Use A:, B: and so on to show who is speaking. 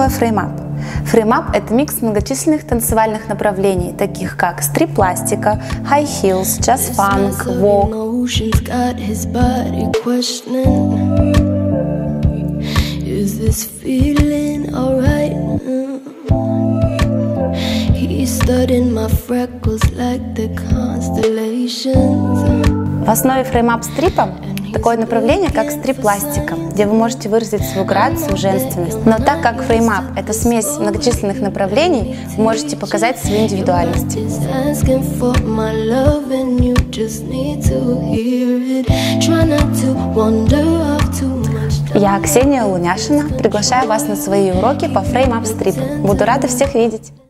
A: такое фреймап? Фреймап – это микс многочисленных танцевальных направлений, таких как стрип-пластика, high heels, джаз-фанк, вок. В основе фреймап-стрипа такое направление, как стрип-пластика, где вы можете выразить свою грацию, женственность. Но так как фреймап – это смесь многочисленных направлений, вы можете показать свою индивидуальность. Я, Ксения Луняшина, приглашаю вас на свои уроки по фреймап-стрипу. Буду рада всех видеть!